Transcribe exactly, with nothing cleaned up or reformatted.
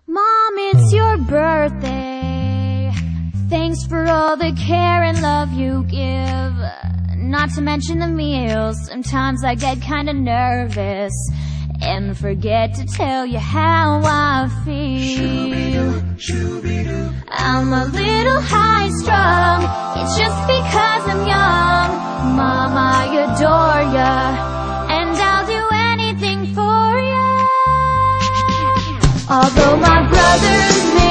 Mom, it's your birthday. Thanks for all the care and love you give. Not to mention the meals. Sometimes I get kinda nervous and forget to tell you how I feel. I'm a little high-strung. It's just because I'm young. Mom, I adore ya, and I'll do anything for ya. Although my brothers